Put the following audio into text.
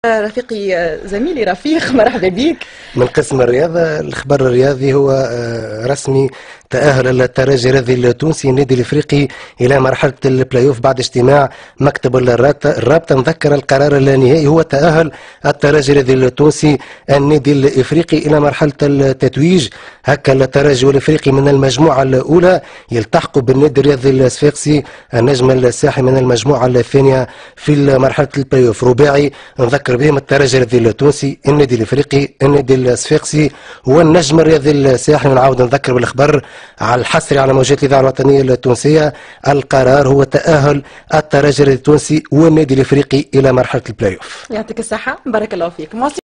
رفيقي زميلي رفيق، مرحبا بك. من قسم الرياضة. الخبر الرياضي هو رسمي: تأهل الترجي التونسي النادي الافريقي الى مرحلة البلاي اوف بعد اجتماع مكتب الرابطة. نذكر القرار النهائي هو تأهل الترجي التونسي النادي الافريقي الى مرحلة التتويج. هكا الترجي والافريقي من المجموعة الاولى يلتحقوا بالنادي الرياضي الصفاقسي النجم الساحي من المجموعة الثانية في مرحلة البلاي اوف. رباعي نذكر بهم: الترجي التونسي، النادي الافريقي، النادي الصفاقسي والنجم الرياضي الساحل. نعاود نذكر بالخبر على الحصري على موجات الاذاعه الوطنيه التونسيه: القرار هو تاهل الترجي التونسي والنادي الافريقي الى مرحله البلاي اوف. يعطيك الصحه، بارك الله فيك.